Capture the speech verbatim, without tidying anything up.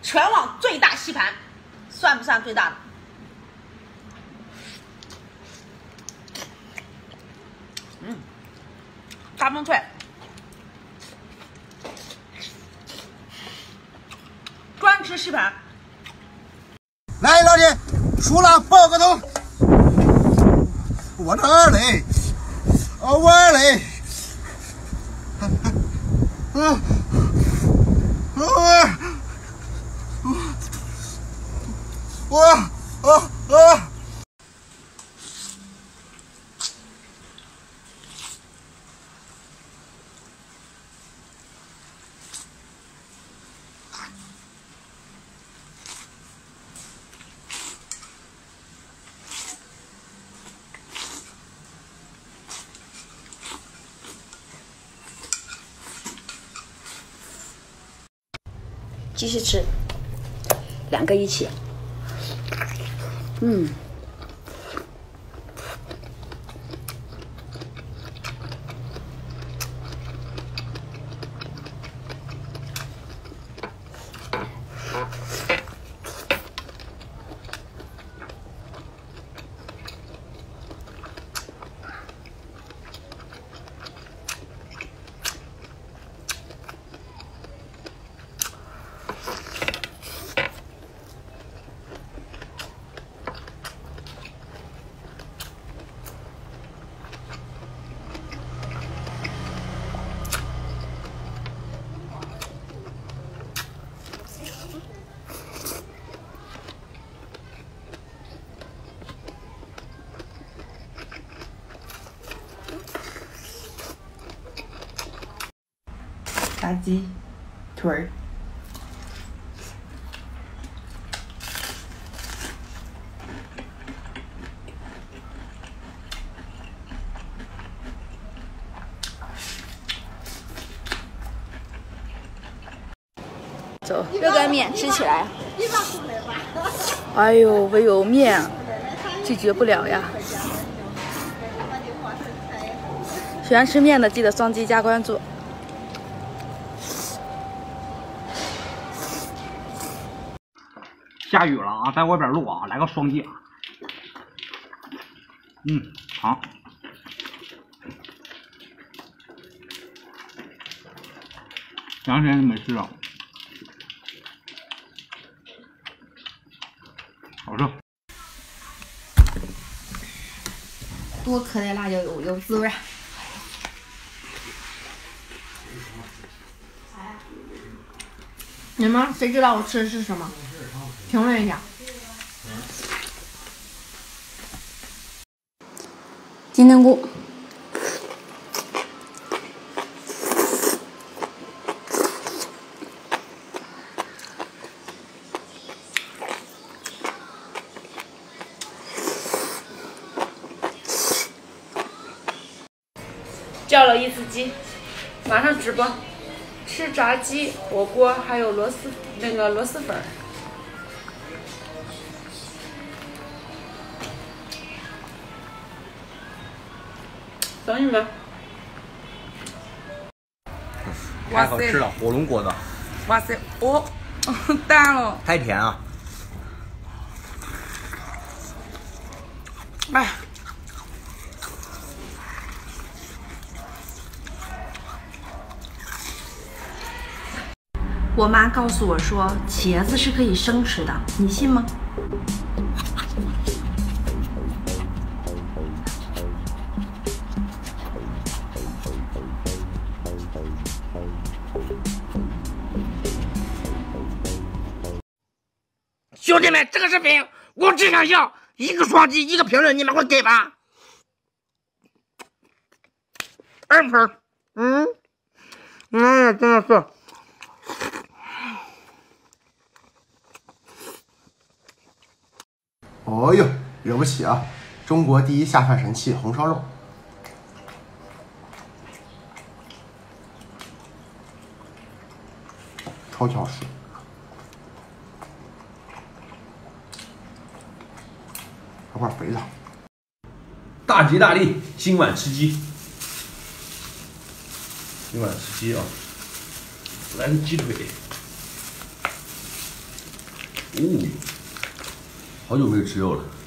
全网最大吸盘，算不算最大的？嗯，大风脆，专吃吸盘。 来，老弟，输了抱个头。我这儿嘞，哦，我儿嘞，嗯，我，我，我，我。 继续吃，两个一起。嗯， 炸鸡腿儿。 走，热干面吃起来。哎呦，唯有面拒绝不了呀。喜欢吃面的记得双击加关注。 下雨了啊，在外边录啊，来个双击啊。嗯，好。前两天没吃啊，好吃。 多可的辣椒油，有滋味。你们谁知道我吃的是什么？评论一下。 金针菇。 叫了一次鸡，马上直播，吃炸鸡、火锅，还有螺蛳那个螺蛳粉。等你们。 太好吃了，火龙果子。 哇塞，哦，淡了。 太甜啊！ 哎。 我妈告诉我说，茄子是可以生吃的，你信吗？ 兄弟们，这个视频我只想要一个双击，一个评论，你们会给吧？二分，嗯，哎呀，真的是。 哦呦，惹不起啊！中国第一下饭神器红烧肉，超级好吃。来块肥的。 大吉大利，今晚吃鸡。今晚吃鸡啊！来个鸡腿。 嗯，好久没有吃肉了。